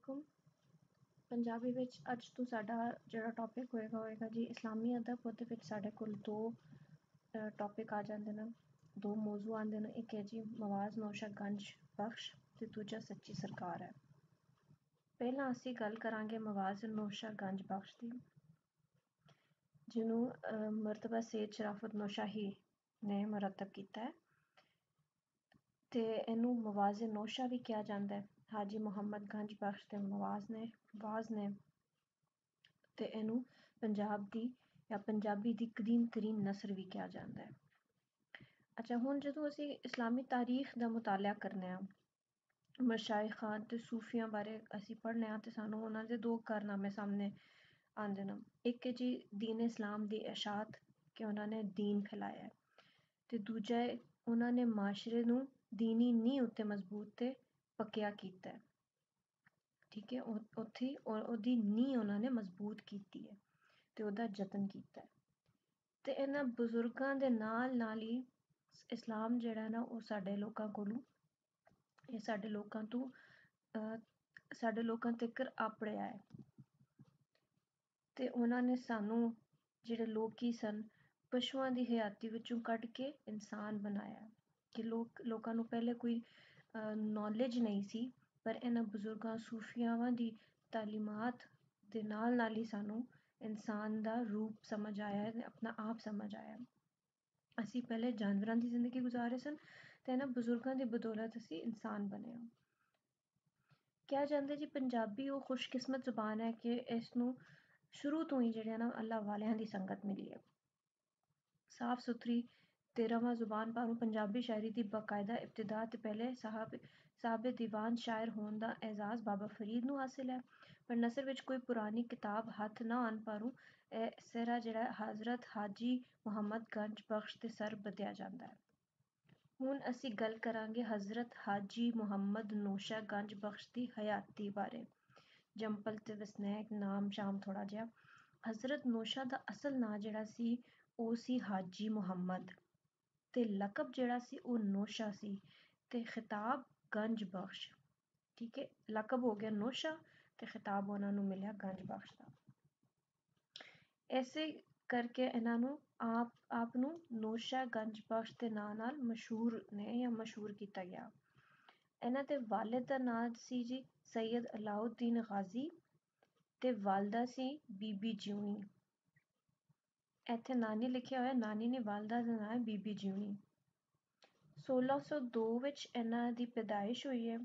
वालेकुम। पंजाबी विच अज तो साडा जिहड़ा टॉपिक होएगा जी इस्लामी अदब। उहदे विच साडे कोल दो टॉपिक आ जांदे ने, दो मौजू आंदे ने। एक है जी मवाज़ नौशा गंज बख्श ते दूजा सच्ची सरकार है। पहला असी गल करांगे मवाज़ नौशा गंज बख्श दी, जिन्हों मरतबा सैयद शराफत नौशाही ने मुरतब कीता है ते इनू मवाज़ नौशा भी कहा जाता है। हाजी मुहम्मद गंज बख्श ते वाज ने ते इनू पंजाब दी या पंजाबी दी कदीम तरीन नसर भी कहा जाता है। अच्छा, हुण जदों असी इस्लामी तारीख दा मुताला करने आ, मशाइखां ते सूफियां बारे असी पढ़ने आ ते सानू उन्हां दे दो कारनामे सामने आंदे न। एक है जी दीन इस्लाम दी इशाअत कि उन्हां ने दीन फैलाया है, ते दूजा है उन्हां ने माशरे नू दीनी नींह उत्ते मजबूत ते पक्किया कीता है। ठीक है, उत्थे ओदी नींह उन्हां ने मजबूत कीती है ते ओदा जतन कीता है। ते इन्हां बुजुर्गां दे नाल ही इस्लाम जेह्ड़ा ना ओह साडे लोकां कोलू साडे लोकां तों साडे लोकां तक्कर आपड़ेआ है। ते उन्हां ने सानू जेह्ड़े लोकी सन पशुआं दी हयाती विचों कड्ढ के इंसान बनाया कि लोकां नू पहले कोई नॉलेज नहीं सी, पर इन्हां बुजुर्गां सूफियावां दी तालीमात दे नाल ही सानू इंसान दा रूप समझ आया है, अपना आप समझ आया। असी पहले जानवरां दी जिंदगी गुजारे सन ते इन्हां बुजुर्गां दी बदौलत असी इंसान बने आ। क्या जांदे जी पंजाबी ओह खुशकिस्मत जुबान है कि इसनू शुरू तो ही जेह्ड़े ना अल्लाह वालेआं दी संगत मिली है। साफ सुथरी ते रवां जुबान भारों पंजाबी शायरी दी बाकायदा इब्तिदा ते पहले साहबे दीवान शायर होने दा एजाज़ बाबा फरीद नू हासिल है, पर नसर विच कोई पुरानी किताब हत्थ ना आन पारूं सिरा जेह्ड़ा हज़रत हाजी मुहम्मद गंज बख्श दे सर बधेआ जांदा है। हुण असी गल करांगे हज़रत हाजी मुहम्मद नौशा गंज बख्श दी हयाती बारे। जंपल ते वसनैक नाम शाम थोड़ा जिहा। हज़रत नौशा दा असल नां जेह्ड़ा सी ओह सी हाजी मुहम्मद ते लकब जेह्ड़ा सी ओह नौशा सी ते खिताब गंज बख्श। ठीक है, लकब हो गया नौशा ते खिताब उन्हां नू मिलिया गंज बख्श दा। ऐसे करके इन्हां नू आप नू नौशा गंज बख्श दे नां नाल मशहूर कीता गया। इन्हां दे वालिद दा नां सी जी सैयद अलाउद्दीन गाजी ते वालदा सी बीबी जियूनी। इत्थे नानी लिखिया होया, नानी नी, वालदा दा नां है बीबी जियूनी। 1602 विच इन्हां दी पैदाइश होई है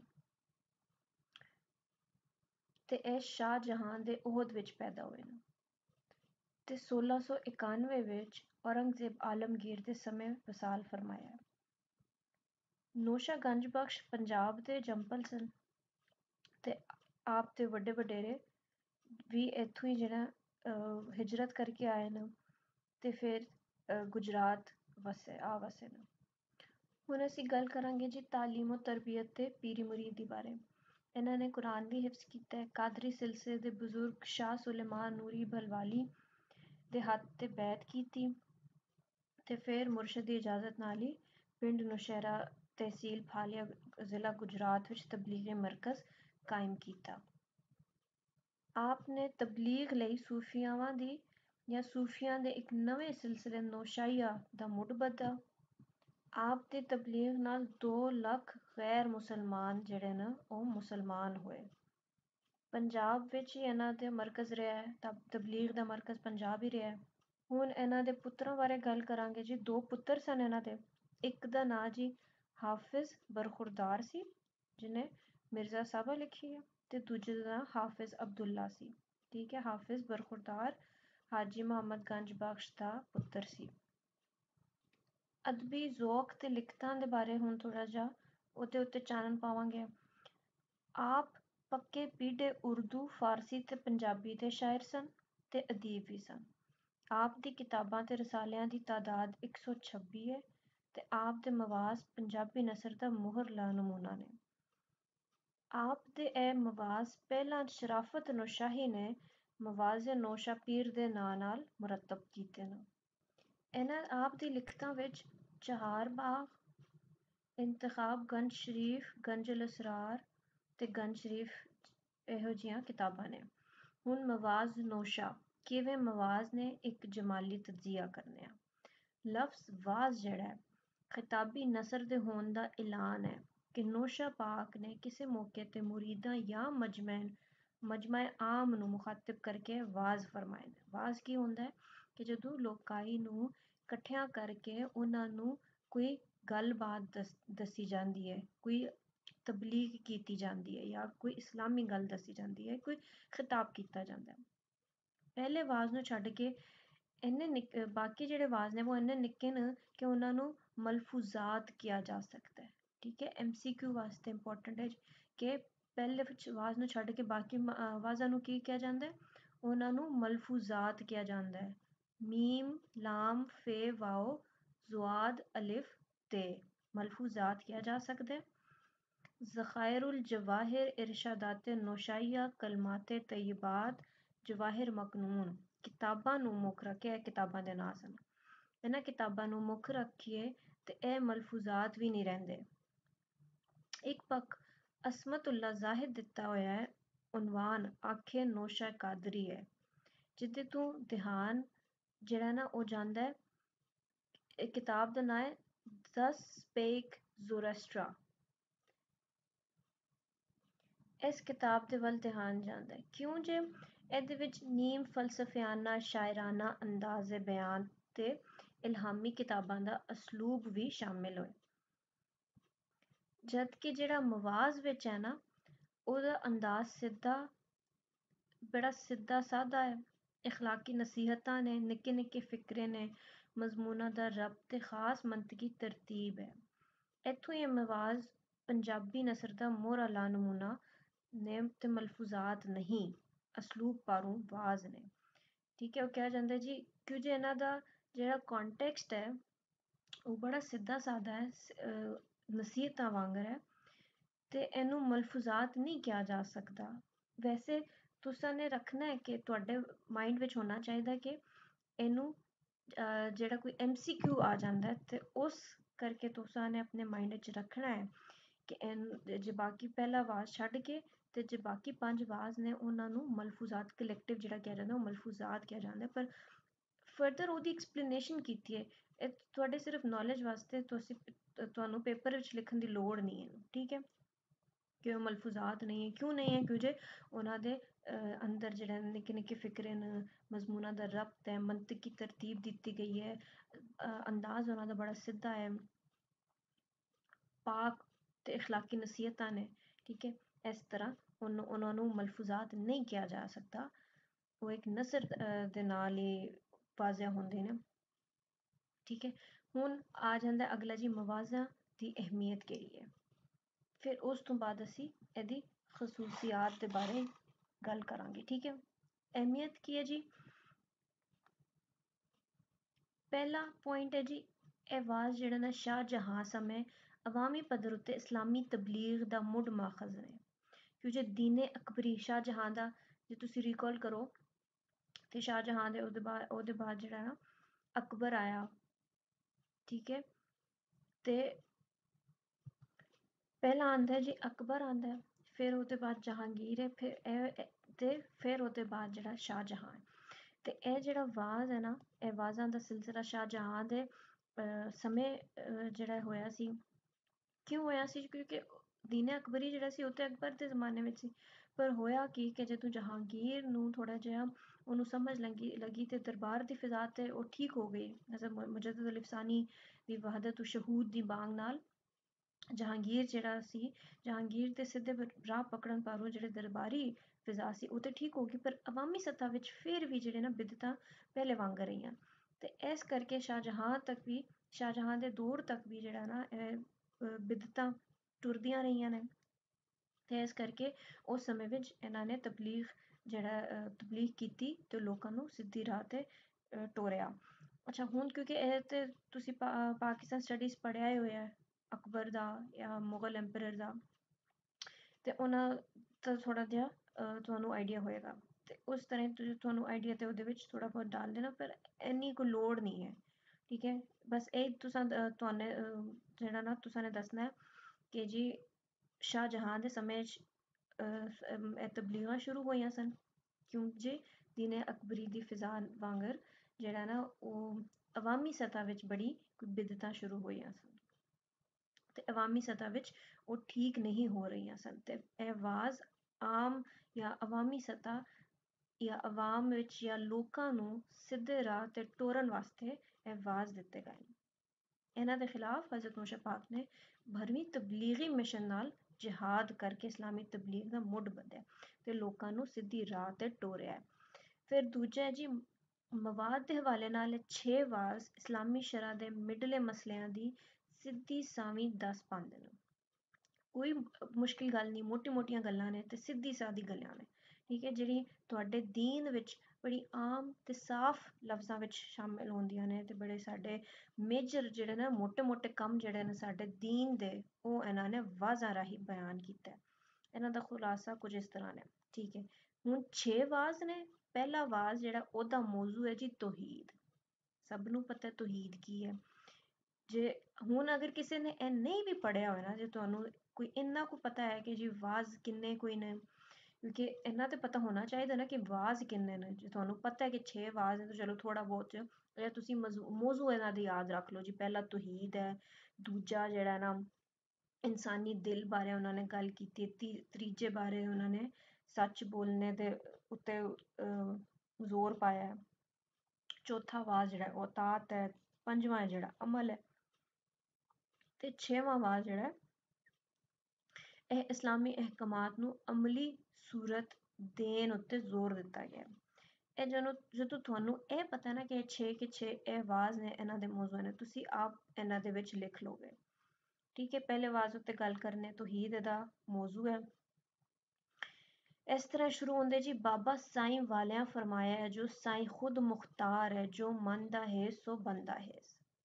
ते एह शाहजहां दे ओहद विच पैदा होए न ते 1691 विच औरंगजेब आलमगीर दे समय वसाल फरमाया। नौशा गंज बख्श पंजाब दे जंपल सन ते आप दे वड्डे वडेरे भी इत्थों ही जेह्ड़ा हिजरत करके आए न ते फिर गुजरात वसे न। हुण असी गल करांगे जी तालीम और तरबियत ते पीरी मुरीदी बारे। इन्हां ने कुरान भी हिफ्ज कीता है। कादरी सिलसिले दे बुजुर्ग शाह सुलेमान नूरी भलवाली दे हत्थ ते बैत कीती ते फिर मुर्शद दी इजाजत नाल ही पिंड नौशहरा तहसील फालिया जिला गुजरात विच तबलीगी मरकज कायम कीता। आप ने तबलीग लई सूफियावां दी या सूफियां दे इक नवें सिलसिले नौशाइया दा मुढ़ बद्धा। आप दी तबलीग नाल 2 लख गैर मुसलमान जेह्ड़े न ओह मुसलमान होए। पंजाब विच ही इन्हां दे मरकज रेहा है, तबलीग दा मरकज पंजाब ही रेहा है। हुण इन्हां दे पुत्तरां बारे गल करांगे जी। 2 पुत्तर सन इन्हां दे। इक दा नां जी हाफिज बरखुरदार सी, जिन्हें मिर्जा साहबा लिखी है, ते दूजे दा नां हाफिज अब्दुल्ला सी। ठीक है, हाफिज बरखुरदार हाजी मुहम्मद गंज बख्श दा पुत्तर सी। अदबी ज़ौक ते लिखतां दे बारे हुण थोड़ा जिहा ओह्दे उत्ते चानन पावांगे। आप पक्के पीढ़े उर्दू, फारसी ते पंजाबी दे शायर सन ते अदीब भी सन। आप दी किताबां ते रसालियां दी तादाद 126 है ते आप दे मवाज़ पंजाबी नसर दा मुहरला नमूना ने। आप दे मवाज़ पहलां शराफत नौशाही ने मवाज़े नौशा पीर दे नां नाल मुरतब कीते न। इन्हां आप दी लिखतां विच चहारबाग, इंतखाब गंज शरीफ, गंज अल असरार ते गंज शरीफ ਇਹੋ ਜਿਹੀਆਂ ਕਿਤਾਬਾਂ ਨੇ। ਹੁਣ ਮਵਾਜ਼ ਨੋਸ਼ਾ, ਕਿਵੇਂ ਮਵਾਜ਼ ਨੇ ਇੱਕ ਜਮਾਲੀ ਤਜਜ਼ੀਆ ਕਰਨੇ ਆ। ਲਫ਼ਜ਼ ਵਾਜ਼ ਜਿਹੜਾ ਹੈ ਖਿਤਾਬੀ ਨਸਰ ਦੇ ਹੋਣ ਦਾ ਐਲਾਨ ਹੈ ਕਿ ਨੋਸ਼ਾ ਪਾਕ ਨੇ ਕਿਸੇ ਮੌਕੇ ਤੇ ਮੁਰੀਦਾਂ ਜਾਂ ਮਜਮਾ ਆਮ ਨੂੰ ਮੁਖਾਤਿਬ ਕਰਕੇ ਵਾਜ਼ ਫਰਮਾਏ ਨੇ। ਵਾਜ਼ ਕੀ ਹੁੰਦਾ ਹੈ ਕਿ ਜਦੋਂ ਲੋਕਾਈ ਨੂੰ ਇਕੱਠਿਆਂ ਕਰਕੇ ਉਹਨਾਂ ਨੂੰ ਕੋਈ ਗੱਲਬਾਤ ਦੱਸੀ ਜਾਂਦੀ ਹੈ, ਕੋਈ ਤਬਲੀਗ ਕੀਤੀ ਜਾਂਦੀ ਹੈ ਜਾਂ ਕੋਈ ਇਸਲਾਮੀ ਗੱਲ ਦੱਸੀ ਜਾਂਦੀ ਹੈ, ਕੋਈ ਖਿਤਾਬ ਕੀਤਾ ਜਾਂਦਾ ਹੈ। ਪਹਿਲੇ ਵਾਜ਼ ਨੂੰ ਛੱਡ ਕੇ ਬਾਕੀ ਜਿਹੜੇ ਵਾਜ਼ ਨੇ ਉਹ ਇੰਨੇ ਨਿੱਕੇ ਨੇ ਕਿ ਉਹਨਾਂ ਨੂੰ ਮਲਫੂਜ਼ਾਤ ਕਿਹਾ ਜਾ ਸਕਦਾ ਹੈ। ਠੀਕ ਹੈ, MCQ ਵਾਸਤੇ ਇੰਪੋਰਟੈਂਟ ਹੈ ਕਿ ਪਹਿਲੇ ਵਾਜ਼ ਨੂੰ ਛੱਡ ਕੇ ਬਾਕੀ ਆਵਾਜ਼ਾਂ ਨੂੰ ਕੀ ਕਿਹਾ ਜਾਂਦਾ ਹੈ, ਉਹਨਾਂ ਨੂੰ ਮਲਫੂਜ਼ਾਤ ਕਿਹਾ ਜਾਂਦਾ ਹੈ। ਮੀਮ, ਲਾਮ, ਫੇ, ਵਾਓ, ਜ਼ੁਆਦ, ਅਲਿਫ ਤੇ ਮਲਫੂਜ਼ਾਤ ਕਿਹਾ ਜਾ ਸਕਦਾ ਹੈ। ज़ख़ाइरुल जवाहिर, इरशादात नौशाइया, कलमात तय्यबात, ਜਵਾਹਿਰ ਮਕਨੂਨ ਕਿਤਾਬਾਂ ਨੂੰ ਮੁੱਖ ਰੱਖਿਆ। ਕਿਤਾਬਾਂ ਦੇ ਨਾਂ ਸਨ। ਇਹਨਾਂ ਕਿਤਾਬਾਂ ਨੂੰ ਮੁੱਖ ਰੱਖੀਏ ਤੇ ਇਹ ਮਲਫੂਜ਼ਾਤ ਵੀ ਨਹੀਂ ਰਹਿੰਦੇ। ਇੱਕ ਪੱਖ ਅਸਮਤੁੱਲਾ ਜ਼ਾਹਿਦ ਦਿੱਤਾ ਹੋਇਆ ਹੈ, ਉਨਵਾਨ ਆਖੇ ਨੋਸ਼ਾ ਕਾਦਰੀ ਹੈ, ਜਿਹਦੇ ਤੋਂ ਧਿਆਨ ਜਿਹੜਾ ਨਾ ਉਹ ਜਾਂਦਾ ਹੈ। ਇਹ ਕਿਤਾਬ ਦਾ ਨਾਂ ਹੈ ਦਸ ਸਪੇਕ ਜ਼ੋਰੈਸਟਰਾ। ਇਸ ਕਿਤਾਬ ਦੇ ਵੱਲ ਧਿਆਨ ਜਾਂਦਾ ਹੈ ਕਿਉਂ ਜੇ ਇਹਦੇ ਵਿੱਚ ਨੀਮ ਫਲਸਫਿਆਨਾ ਸ਼ਾਇਰਾਨਾ ਅੰਦਾਜ਼ੇ ਬਿਆਨ ਤੇ ਇਲਹਾਮੀ ਕਿਤਾਬਾਂ ਦਾ ਅਸਲੂਬ ਵੀ ਸ਼ਾਮਿਲ ਹੋਏ। ਜਦ ਕਿ ਜਿਹੜਾ ਮਵਾਜ਼ ਵਿੱਚ ਹੈ ਨਾ ਉਹਦਾ ਅੰਦਾਜ਼ ਬੜਾ ਸਿੱਧਾ ਸਾਦਾ ਹੈ। ਇਖਲਾਕੀ ਨਸੀਹਤਾਂ ਨੇ, ਨਿੱਕੇ ਨਿੱਕੇ ਫਿਕਰੇ ਨੇ, ਮਜ਼ਮੂਨਾਂ ਦਾ ਰਬਤ ਤੇ ਖਾਸ ਮੰਤਕੀ ਤਰਤੀਬ ਹੈ। ਇੱਥੋਂ ਇਹ ਮਵਾਜ਼ ਪੰਜਾਬੀ ਨਸਰ ਦਾ ਮੋਹਰਲਾ ਨਮੂਨਾ ਨੇ ਤੇ ਮਲਫੂਜ਼ਾਤ ਨਹੀਂ, ਅਸਲੂਬ ਪਾਰੂ ਵਾਜ਼ ਨੇ। ਠੀਕ ਹੈ, ਉਹ ਕਿਹਾ ਜਾਂਦਾ ਜੀ ਕਿਉਂ ਜੇ ਇਹਨਾਂ ਦਾ ਜਿਹੜਾ ਕੌਨਟੈਕਸਟ ਹੈ ਉਹ ਬੜਾ ਸਿੱਧਾ ਸਾਦਾ ਹੈ, ਨਸੀਹਤਾਂ ਵਾਂਗਰ ਹੈ ਤੇ ਇਹਨੂੰ ਮਲਫੂਜ਼ਾਤ ਨਹੀਂ ਕਿਹਾ ਜਾ ਸਕਦਾ। ਵੈਸੇ ਤੁਸਾਂ ਨੇ ਰੱਖਣਾ ਹੈ ਕਿ ਤੁਹਾਡੇ ਮਾਈਂਡ ਵਿੱਚ ਹੋਣਾ ਚਾਹੀਦਾ ਕਿ ਇਹਨੂੰ ਜਿਹੜਾ ਕੋਈ MCQ ਆ ਜਾਂਦਾ ਤੇ ਉਸ ਕਰਕੇ ਤੁਸਾਂ ਨੇ ਆਪਣੇ ਮਾਈਂਡ ਵਿੱਚ ਰੱਖਣਾ ਹੈ ਕਿ ਇਹਨੂੰ ਜੇ ਬਾਕੀ ਪਹਿਲਾ ਵਾਜ਼ ਛੱਡ ਕੇ ਤੇ ਜੇ ਬਾਕੀ ਪੰਜ ਵਾਜ਼ ਨੇ ਉਹਨਾਂ ਨੂੰ ਮਲਫੂਜ਼ਾਤ ਕਲੈਕਟਿਵ ਜਿਹੜਾ ਕਿਹਾ ਜਾਂਦਾ ਉਹ ਮਲਫੂਜ਼ਾਤ ਕਿਹਾ ਜਾਂਦਾ। ਪਰ ਫਰਦਰ ਉਹਦੀ ਐਕਸਪਲੇਨੇਸ਼ਨ ਕੀਤੀ ਹੈ। ਇਹ ਤੁਹਾਡੇ ਸਿਰਫ ਨੌਲੇਜ ਵਾਸਤੇ ਤੁਹਾਨੂੰ ਪੇਪਰ ਵਿੱਚ ਲਿਖਣ ਦੀ ਲੋੜ ਨਹੀਂ ਹੈ। ਠੀਕ ਹੈ, ਕਿ ਉਹ ਮਲਫੂਜ਼ਾਤ ਨਹੀਂ ਹੈ, ਕਿਉਂ ਨਹੀਂ ਹੈ ਕਿਉਂ ਜੇ ਉਹਨਾਂ ਦੇ ਅੰਦਰ ਜਿਹੜੇ ਨਿੱਕੇ ਨਿੱਕੇ ਫਿਕਰੇ ਨੇ, ਮਜ਼ਮੂਨਾਂ ਦਾ ਰਬਤ ਹੈ, ਮੰਤਕੀ ਤਰਤੀਬ ਦਿੱਤੀ ਗਈ ਹੈ, ਅੰਦਾਜ਼ ਉਹਨਾਂ ਦਾ ਬੜਾ ਸਿੱਧਾ ਹੈ, ਪਾਕ ਤੇ ਇਖਲਾਕੀ ਨਸੀਹਤਾਂ ਨੇ। ਠੀਕ ਹੈ, ਇਸ ਤਰ੍ਹਾਂ ਉਹਨਾਂ ਨੂੰ ਮਲਫੂਜ਼ਾਤ ਨਹੀਂ ਕਿਹਾ ਜਾ ਸਕਦਾ, ਉਹ ਇੱਕ ਨਸਰ ਦੇ ਨਾਲ ਹੀ ਵਾਜ਼ਿਆ ਹੁੰਦੇ ਨੇ। ਠੀਕ ਹੈ, ਹੁਣ ਆ ਜਾਂਦਾ ਅਗਲਾ ਜੀ ਮਵਾਜ਼ਾਂ ਦੀ ਅਹਿਮੀਅਤ ਕਿਹੜੀ ਹੈ। ਫਿਰ ਉਸ ਤੋਂ ਬਾਅਦ ਅਸੀਂ ਇਹਦੀ ਖਸੂਸੀਆਤ ਦੇ ਬਾਰੇ ਗੱਲ ਕਰਾਂਗੇ। ਠੀਕ ਹੈ, ਅਹਿਮੀਅਤ ਕੀ ਹੈ ਜੀ। ਪਹਿਲਾ ਪੁਆਇੰਟ ਹੈ ਜੀ ਇਹ ਵਾਜ਼ ਜਿਹੜਾ ਨਾ ਸ਼ਾਹਜਹਾਂ ਸਮੇਂ ਅਵਾਮੀ ਪੱਧਰ ਉੱਤੇ ਇਸਲਾਮੀ ਤਬਲੀਗ ਦਾ ਮੁੱਢ ਮਾਖਜ਼ ਨੇ। ਕਿਉਂ ਜੇ ਦੀਨੇ ਅਕਬਰੀ ਸ਼ਾਹਜਹਾਂ ਦਾ ਜੇ ਤੁਸੀਂ ਰੀਕਾਲ ਕਰੋ ਤੇ ਸ਼ਾਹਜਹਾਂ ਦੇ ਉਹਦੇ ਬਾਅਦ ਜਿਹੜਾ ਨਾ ਅਕਬਰ ਆਇਆ। ਠੀਕ ਹੈ, ਤੇ ਪਹਿਲਾਂ ਆਂਦਾ ਜੀ ਅਕਬਰ ਆਂਦਾ, ਫਿਰ ਉਹਦੇ ਬਾਅਦ ਜਹਾਂਗੀਰ ਹੈ, ਫਿਰ ਉਹਦੇ ਬਾਅਦ ਜਿਹੜਾ ਸ਼ਾਹਜਹਾਂ ਹੈ। ਤੇ ਇਹ ਜਿਹੜਾ ਵਾਜ਼ ਹੈ ਨਾ ਇਹ ਵਾਜ਼ਾਂ ਦਾ ਸਿਲਸਿਲਾ ਸ਼ਾਹਜਹਾਂ ਦੇ ਸਮੇਂ ਜਿਹੜਾ ਹੋਇਆ ਸੀ। ਕਿਉਂ ਹੋਇਆ ਸੀ ਕਿਉਂਕਿ ਦੀਨੇ ਅਕਬਰੀ ਜਿਹੜਾ ਸੀ ਉਹ ਤੇ ਅਕਬਰ ਦੇ ਜ਼ਮਾਨੇ ਵਿੱਚ ਸੀ। ਪਰ ਹੋਇਆ ਕੀ ਕਿ ਜਦੋਂ ਜਹਾਂਗੀਰ ਨੂੰ ਥੋੜਾ ਜਿਹਾ ਉਹਨੂੰ ਸਮਝ ਲੱਗੀ ਤੇ ਦਰਬਾਰ ਦੀ ਫਿਜ਼ਾ ਤੇ ਉਹ ਠੀਕ ਹੋ ਗਈ। ਮੁਜੱਦਦ ਅਲ ਅਫਸਾਨੀ ਦੀ ਵਹਦਤ ਸ਼ਹੂਦ ਦੀ ਬਾਂਗ ਨਾਲ ਜਹਾਂਗੀਰ ਜਿਹੜਾ ਸੀ, ਜਹਾਂਗੀਰ ਦੇ ਸਿੱਧੇ ਰਾਹ ਪਕੜਨ ਪਾਰੋਂ ਜਿਹੜੇ ਦਰਬਾਰੀ ਫਿਜ਼ਾ ਸੀ ਉਹ ਤੇ ਠੀਕ ਹੋ ਗਈ, ਪਰ ਅਵਾਮੀ ਸਤ੍ਹਾ ਵਿੱਚ ਫਿਰ ਵੀ ਜਿਹੜੇ ਨਾ ਬਿਦਤਾਂ ਪਹਿਲੇ ਵਾਂਗ ਰਹੀਆਂ। ਤੇ ਇਸ ਕਰਕੇ ਸ਼ਾਹਜਹਾਂ ਦੇ ਦੌਰ ਤੱਕ ਵੀ ਜਿਹੜਾ ਨਾ ਇਹ ਬਿਦਤਾਂ ਟੁਰਦੀਆਂ ਰਹੀਆਂ ਨੇ। ਤੇ ਇਸ ਕਰਕੇ ਉਸ ਸਮੇਂ ਵਿੱਚ ਇਹਨਾਂ ਨੇ ਤਬਲੀਗ ਕੀਤੀ ਤੇ ਲੋਕਾਂ ਨੂੰ ਸਿੱਧੀ ਰਾਹ ਤੇ ਟੋਰਿਆ। ਅੱਛਾ, ਹੁਣ ਕਿਉਂਕਿ ਇਹ ਤੇ ਤੁਸੀਂ ਪਾਕਿਸਤਾਨ ਸਟੱਡੀਜ਼ ਪੜ੍ਹਿਆ ਹੀ ਹੋਇਆ ਅਕਬਰ ਦਾ ਜਾਂ ਮੁਗਲ ਐਮਪਰਰ ਦਾ, ਤੇ ਉਹਨਾਂ ਦਾ ਥੋੜਾ ਜਿਹਾ ਤੁਹਾਨੂੰ ਆਈਡੀਆ ਹੋਏਗਾ। ਤੇ ਉਸ ਤਰ੍ਹਾਂ ਤੁਹਾਨੂੰ ਆਈਡੀਆ ਤੇ ਉਹਦੇ ਵਿੱਚ ਥੋੜਾ ਬਹੁਤ ਡਾਲ ਦੇਣਾ, ਪਰ ਇੰਨੀ ਕੋਈ ਲੋੜ ਨਹੀਂ ਹੈ। ਠੀਕ ਹੈ, ਬਸ ਇਹ ਤੁਹਾਨੂੰ ਜਿਹੜਾ ਨਾ ਤੁਸਾਂ ਨੇ ਦੱਸਣਾ ਹੈ ਕਿ ਜੀ ਸ਼ਾਹਜਹਾਂ ਦੇ ਸਮੇਂ 'ਚ ਤਬਲੀਗਾਂ ਸ਼ੁਰੂ ਹੋਈਆਂ ਸਨ, ਕਿਉਂ ਜੇ ਦੀਨੇ ਅਕਬਰੀ ਦੀ ਫਿਜ਼ਾ ਵਾਂਗਰ ਜਿਹੜਾ ਨਾ ਉਹ ਅਵਾਮੀ ਸਤ੍ਹਾ ਵਿੱਚ ਬੜੀ ਬਿਦਤਾਂ ਸ਼ੁਰੂ ਹੋਈਆਂ ਸਨ ਤੇ ਅਵਾਮੀ ਸਤ੍ਹਾ ਵਿੱਚ ਉਹ ਠੀਕ ਨਹੀਂ ਹੋ ਰਹੀਆਂ ਸਨ ਤੇ ਇਹ ਆਵਾਜ਼ ਆਮ ਜਾਂ ਅਵਾਮੀ ਸਤ੍ਹਾ ਜਾਂ ਆਵਾਮ ਵਿੱਚ ਜਾਂ ਲੋਕਾਂ ਨੂੰ ਸਿੱਧੇ ਰਾਹ ਤੇ ਟੋਰਨ ਵਾਸਤੇ ਇਹ ਆਵਾਜ਼ ਦਿੱਤੇ ਗਏ ਨੇ। ਇਹਨਾਂ ਦੇ ਖਿਲਾਫ ਹਜ਼ਰਤ ਨੂਸ਼ਾ ਪਾਕ ਨੇ ਭਰਵੀਂ ਤਬਲੀਗੀ ਮਿਸ਼ਨ ਨਾਲ ਜਿਹਾਦ ਕਰਕੇ ਇਸਲਾਮੀ ਤਬਲੀਗ ਦਾ ਮੁੱਢ ਬੱਧਿਆ ਤੇ ਲੋਕਾਂ ਨੂੰ ਸਿੱਧੀ ਰਾਹ ਤੇ ਟੋਰਿਆ। ਫਿਰ ਦੂਜਾ ਹੈ ਜੀ ਮਵਾਦ ਦੇ ਹਵਾਲੇ ਨਾਲ 6 ਵਾਜ਼ ਇਸਲਾਮੀ ਸ਼ਰ੍ਹਾ ਦੇ ਮਿਡਲੇ ਮਸਲਿਆਂ ਦੀ ਸਿੱਧੀ ਸਾਵੀਂ ਦੱਸ ਪਾਉਂਦੇ ਨੇ। ਕੋਈ ਮੁਸ਼ਕਿਲ ਗੱਲ ਨਹੀਂ, ਮੋਟੀ ਮੋਟੀਆਂ ਗੱਲਾਂ ਨੇ ਤੇ ਸਿੱਧੀ ਸਾਦੀ ਗੱਲਾਂ ਨੇ, ਠੀਕ ਹੈ, ਜਿਹੜੀ ਤੁਹਾਡੇ ਦੀਨ ਵਿੱਚ ਬੜੀ ਆਮ ਤੇ ਸਾਫ਼ ਲਫ਼ਜ਼ਾਂ ਵਿੱਚ ਸ਼ਾਮਿਲ ਹੁੰਦੀਆਂ ਨੇ ਤੇ ਬੜੇ ਸਾਡੇ ਮੇਜਰ ਜਿਹੜੇ ਨੇ ਮੋਟੇ ਮੋਟੇ ਕੰਮ ਜਿਹੜੇ ਨੇ ਸਾਡੇ ਦੀਨ ਦੇ ਉਹ ਇਹਨਾਂ ਨੇ ਵਾਜ਼ਾਂ ਰਾਹੀਂ ਬਿਆਨ ਕੀਤਾ ਹੈ। ਇਹਨਾਂ ਦਾ ਖੁਲਾਸਾ ਕੁਝ ਇਸ ਤਰ੍ਹਾਂ ਨੇ, ਠੀਕ ਹੈ। ਹੁਣ 6 ਵਾਜ਼ ਨੇ। ਪਹਿਲਾ ਵਾਜ਼ ਜਿਹੜਾ ਉਹਦਾ ਮੌਜੂ ਹੈ ਜੀ ਤੌਹੀਦ। ਸਭ ਨੂੰ ਪਤਾ ਤੌਹੀਦ ਕੀ ਹੈ। ਜੇ ਹੁਣ ਅਗਰ ਕਿਸੇ ਨੇ ਇਹ ਨਹੀਂ ਵੀ ਪੜ੍ਹਿਆ ਹੋਇਆ ਨਾ, ਜੇ ਤੁਹਾਨੂੰ ਕੋਈ ਇੰਨਾ ਕੁ ਪਤਾ ਹੈ ਕਿ ਜੀ ਵਾਜ਼ ਕਿੰਨੇ ਕੋਈ ਨੇ, ਕਿਉਂਕਿ ਇਹਨਾਂ ਤੇ ਪਤਾ ਹੋਣਾ ਚਾਹੀਦਾ ਨਾ ਕਿ ਵਾਜ਼ ਕਿੰਨੇ ਨੇ। ਜੇ ਤੁਹਾਨੂੰ ਪਤਾ ਹੈ ਕਿ 6 ਵਾਜ਼ ਨੇ ਤਾਂ ਚਲੋ ਥੋੜਾ ਬਹੁਤ ਜਾਂ ਤੁਸੀਂ ਮੌਜੂ ਇਹਨਾਂ ਦੀ ਯਾਦ ਰੱਖ ਲਓ ਜੀ। ਪਹਿਲਾ ਤੌਹੀਦ ਹੈ, ਦੂਜਾ ਜਿਹੜਾ ਨਾ ਇਨਸਾਨੀ ਦਿਲ ਬਾਰੇ ਉਹਨਾਂ ਨੇ ਗੱਲ ਕੀਤੀ, ਤੀਜੇ ਬਾਰੇ ਉਹਨਾਂ ਨੇ ਸੱਚ ਬੋਲਣੇ ਦੇ ਉੱਤੇ ਜ਼ੋਰ ਪਾਇਆ, ਚੌਥਾ ਵਾਜ਼ ਜਿਹੜਾ ਉਹ ਤਾਤ ਹੈ, ਪੰਜਵਾਂ ਜਿਹੜਾ ਅਮਲ ਹੈ ਤੇ ਛੇਵਾਂ ਵਾਜ਼ ਜਿਹੜਾ ਇਹ ਇਸਲਾਮੀ ਅਹਿਕਾਮਾਤ ਨੂੰ ਅਮਲੀ ਸੂਰਤ ਦੇਣ ਉੱਤੇ ਜ਼ੋਰ ਦਿੱਤਾ ਗਿਆ। ਇਹ ਜਦੋਂ ਤੁਹਾਨੂੰ ਇਹ ਪਤਾ ਨਾ ਕਿ ਇਹ 6 ਕੇ 6 ਇਹ ਵਾਜ਼ ਨੇ, ਇਹਨਾਂ ਦੇ ਮੌਜ਼ੂ ਨੇ, ਤੁਸੀਂ ਆਪ ਇਹਨਾਂ ਦੇ ਵਿੱਚ ਲਿਖ ਲਓਗੇ, ਠੀਕ ਹੈ। ਪਹਿਲੇ ਵਾਜ਼ ਉੱਤੇ ਗੱਲ ਕਰਨੇ ਤੌਹੀਦ ਦਾ ਮੌਜੂ ਹੈ। ਇਸ ਤਰ੍ਹਾਂ ਸ਼ੁਰੂ ਹੁੰਦੇ ਜੀ, ਬਾਬਾ ਸਾਈਂ ਵਾਲਿਆਂ ਫਰਮਾਇਆ ਹੈ, ਜੋ ਸਾਈਂ ਖੁਦ ਮੁਖਤਾਰ ਹੈ, ਜੋ ਮੰਨਦਾ ਹੈ ਸੋ ਬੰਦਾ ਹੈ,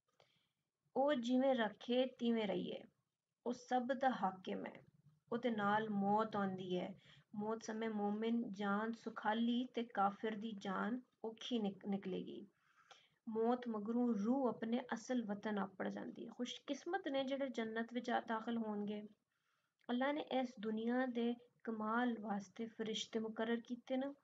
ਉਹ ਜਿਵੇਂ ਰੱਖੇ ਤਿਵੇਂ ਰਹੀਏ, ਉਹ ਸਭ ਦਾ ਹਾਕਿਮ ਹੈ, ਉਹਦੇ ਨਾਲ ਮੌਤ ਆਉਂਦੀ ਹੈ, ਮੌਤ ਸਮੇਂ ਮੋਮਿਨ ਜਾਨ ਸੁਖਾਲੀ ਤੇ ਕਾਫਿਰ ਦੀ ਜਾਨ ਔਖੀ ਨਿਕਲੇਗੀ, ਮੌਤ ਮਗਰੋਂ ਰੂਹ ਆਪਣੇ ਅਸਲ ਵਤਨ ਆਪੜ ਜਾਂਦੀ ਹੈ। ਖੁਸ਼ਕਿਸਮਤ ਨੇ ਜਿਹੜੇ ਜੰਨਤ ਵਿੱਚ ਦਾਖਲ ਹੋਣਗੇ। ਅੱਲਾ ਨੇ ਇਸ ਦੁਨੀਆ ਦੇ ਕਮਾਲ ਵਾਸਤੇ ਫਰਿਸ਼ਤੇ ਮੁਕਰਰ ਕੀਤੇ ਨੇ,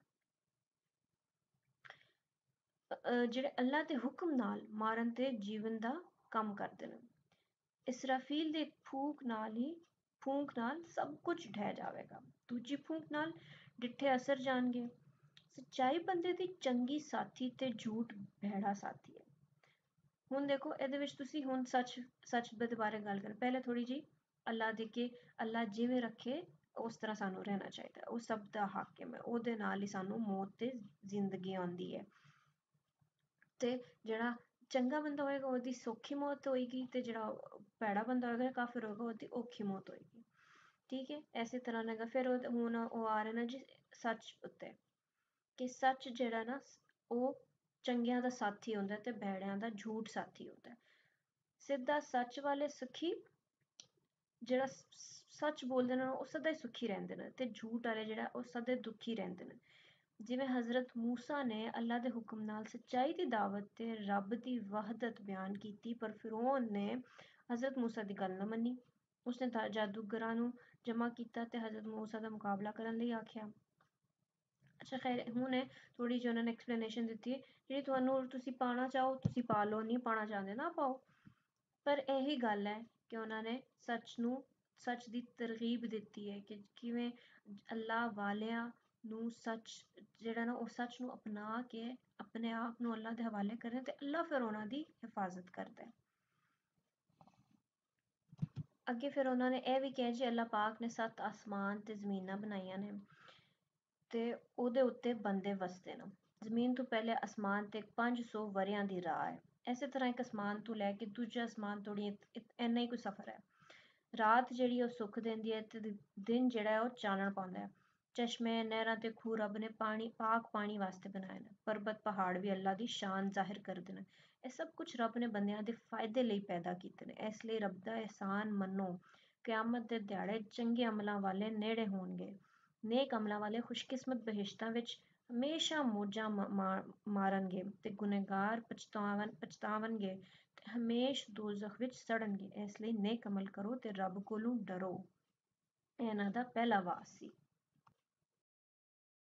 ਜਿਹੜੇ ਅੱਲਾ ਦੇ ਹੁਕਮ ਨਾਲ ਮਾਰਨ ਤੇ ਜੀਵਨ ਦਾ ਕੰਮ ਕਰਦੇ ਨੇ। ਇਸਰਾਫੀਲ ਦੇ ਫੂਕ ਨਾਲ ਸਭ ਕੁਝ ਢਹਿ ਜਾਵੇਗਾ, ਦੂਜੀ ਫੂਕ ਨਾਲ ਡਿੱਠੇ ਅਸਰ ਜਾਣਗੇ। ਸੱਚਾਈ ਬੰਦੇ ਦੀ ਚੰਗੀ ਸਾਥੀ ਤੇ ਝੂਠ ਭੈੜਾ ਸਾਥੀ ਹੈ। ਹੁਣ ਦੇਖੋ ਇਹਦੇ ਵਿੱਚ ਤੁਸੀਂ ਹੁਣ ਸੱਚ ਦੇ ਬਾਰੇ ਗੱਲ ਕਰ, ਪਹਿਲੇ ਥੋੜੀ ਜੀ ਅੱਲਾ ਦੇ ਕੇ ਅੱਲਾ ਜਿਵੇਂ ਰੱਖੇ ਉਸ ਤਰ੍ਹਾਂ ਸਾਨੂੰ ਰਹਿਣਾ ਚਾਹੀਦਾ, ਉਹ ਸਭ ਦਾ ਹਾਕਿਮ ਹੈ, ਉਹਦੇ ਨਾਲ ਹੀ ਸਾਨੂੰ ਮੌਤ ਤੇ ਜ਼ਿੰਦਗੀ ਆਉਂਦੀ ਹੈ। ਤੇ ਜਿਹੜਾ ਚੰਗਾ ਬੰਦਾ ਹੋਏਗਾ ਉਹਦੀ ਸੌਖੀ ਮੌਤ ਹੋਏਗੀ ਤੇ ਜਿਹੜਾ ਭੈੜਾ ਬੰਦਾ ਹੋਏਗਾ ਕਾਫਿਰ ਹੋਏਗਾ ਉਹਦੀ ਔਖੀ ਮੌਤ ਹੋਏਗੀ, ਠੀਕ ਹੈ। ਇਸੇ ਤਰ੍ਹਾਂ ਨਾਲ ਫਿਰ ਹੁਣ ਉਹ ਆ ਰਹੇ ਨੇ ਜੀ ਸੱਚ ਉੱਤੇ, ਕਿ ਸੱਚ ਜਿਹੜਾ ਨਾ ਉਹ ਚੰਗਿਆਂ ਦਾ ਸਾਥੀ ਹੁੰਦਾ ਤੇ ਭੈੜਿਆਂ ਦਾ ਝੂਠ ਸਾਥੀ ਹੁੰਦਾ। ਸਿੱਧਾ ਸੱਚ ਵਾਲੇ ਸੁਖੀ, ਜਿਹੜਾ ਸੱਚ ਬੋਲਦੇ ਨੇ ਉਹ ਸਦਾ ਹੀ ਸੁਖੀ ਰਹਿੰਦੇ ਨੇ ਤੇ ਝੂਠ ਵਾਲੇ ਜਿਹੜਾ ਉਹ ਸਦਾ ਦੁਖੀ ਰਹਿੰਦੇ ਨੇ। ਜਿਵੇਂ ਹਜ਼ਰਤ ਮੂਸਾ ਨੇ ਅੱਲਾ ਦੇ ਹੁਕਮ ਨਾਲ ਸੱਚਾਈ ਦੀ ਦਾਵਤ ਤੇ ਰੱਬ ਦੀ ਵਹਦਤ ਬਿਆਨ ਕੀਤੀ, ਪਰ ਫਿਰੌਨ ਨੇ ਹਜ਼ਰਤ ਮੂਸਾ ਦੀ ਗੱਲ ਨਾ ਮੰਨੀ। ਉਸਨੇ ਜਾਦੂਗਰਾਂ ਨੂੰ ਜਮ੍ਹਾਂ ਕੀਤਾ ਤੇ ਹਜ਼ਰਤ ਮੂਸਾ ਦਾ ਮੁਕਾਬਲਾ ਕਰਨ ਲਈ ਆਖਿਆ। ਅੱਛਾ ਖੈਰ, ਹੁਣ ਥੋੜੀ ਜਿਹੀ ਉਹਨਾਂ ਨੇ ਐਕਸਪਲੇਨੇਸ਼ਨ ਦਿੱਤੀ ਹੈ, ਜਿਹੜੀ ਤੁਹਾਨੂੰ ਤੁਸੀਂ ਪਾਣਾ ਚਾਹੋ ਤੁਸੀਂ ਪਾ ਲਓ, ਨਹੀਂ ਪਾਣਾ ਚਾਹੁੰਦੇ ਨਾ ਪਾਓ। ਪਰ ਇਹੀ ਗੱਲ ਹੈ ਕਿ ਉਹਨਾਂ ਨੇ ਸੱਚ ਦੀ ਤਰਗੀਬ ਦਿੱਤੀ ਹੈ ਕਿ ਕਿਵੇਂ ਅੱਲਾ ਵਾਲਿਆਂ ਨੂੰ ਸੱਚ ਜਿਹੜਾ ਨਾ ਉਹ ਸੱਚ ਨੂੰ ਅਪਣਾ ਕੇ ਆਪਣੇ ਆਪ ਨੂੰ ਅੱਲਾ ਦੇ ਹਵਾਲੇ ਕਰੇ ਤੇ ਅੱਲਾ ਫਿਰ ਉਹਨਾਂ ਦੀ ਹਿਫਾਜ਼ਤ ਕਰਦਾ ਹੈ। ਅੱਗੇ ਫਿਰ ਉਹਨਾਂ ਨੇ ਇਹ ਵੀ ਕਿਹਾ ਜੀ ਅੱਲਾ ਪਾਕ ਨੇ 7 ਆਸਮਾਨ ਤੇ ਜ਼ਮੀਨਾਂ ਬਣਾਈਆਂ ਨੇ ਤੇ ਉਹਦੇ ਉੱਤੇ ਬੰਦੇ ਵਸਦੇ ਨੇ। ਜ਼ਮੀਨ ਤੋਂ ਪਹਿਲੇ ਅਸਮਾਨ ਤੇ 500 ਵਰਿਆਂ ਦੀ ਰਾਹ ਹੈ। ਇਸੇ ਤਰ੍ਹਾਂ ਇੱਕ ਅਸਮਾਨ ਤੋਂ ਲੈ ਕੇ ਦੂਜੇ ਅਸਮਾਨ ਤੋੜੀ ਇੰਨਾ ਹੀ ਕੋਈ ਸਫ਼ਰ ਹੈ। ਰਾਤ ਜਿਹੜੀ ਉਹ ਸੁੱਖ ਦਿੰਦੀ ਹੈ ਤੇ ਦਿਨ ਜਿਹੜਾ ਹੈ ਉਹ ਚਾਨਣ ਪਾਉਂਦਾ ਹੈ। ਚਸ਼ਮੇ, ਨਹਿਰਾਂ ਤੇ ਖੂਹ ਰੱਬ ਨੇ ਪਾਕ ਪਾਣੀ ਵਾਸਤੇ ਬਣਾਏ ਨੇ। ਪਰਬਤ ਪਹਾੜ ਵੀ ਅੱਲਾ ਦੀ ਸ਼ਾਨ ਜ਼ਾਹਿਰ ਕਰਦੇ ਨੇ। ਇਹ ਸਭ ਕੁਝ ਰੱਬ ਨੇ ਬੰਦਿਆਂ ਦੇ ਫਾਇਦੇ ਲਈ ਪੈਦਾ ਕੀਤੇ ਨੇ। ਇਸ ਲਈ ਰੱਬ ਦਾ ਅਹਿਸਾਨ ਮੰਨੋ। ਕਿਆਮਤ ਦੇ ਦਿਹਾੜੇ ਚੰਗੇ ਅਮਲਾਂ ਵਾਲੇ ਨੇੜੇ ਹੋਣਗੇ। ਨੇਕ ਅਮਲਾਂ ਵਾਲੇ ਖੁਸ਼ਕਿਸਮਤ ਬਹਿਸ਼ਤਾਂ ਵਿੱਚ ਹਮੇਸ਼ਾ ਮੌਜਾਂ ਮਾਰਨਗੇ ਤੇ ਗੁਨਹਗਾਰ ਪਛਤਾਵਨਗੇ ਤੇ ਹਮੇਸ਼ ਦੋਜ਼ਖ ਵਿੱਚ ਸੜਨਗੇ। ਇਸ ਲਈ ਨੇਕ ਅਮਲ ਕਰੋ ਤੇ ਰੱਬ ਕੋਲੋਂ ਡਰੋ। ਇਹ ਇਹਨਾਂ ਦਾ ਪਹਿਲਾ ਵਾਅਜ਼ ਸੀ।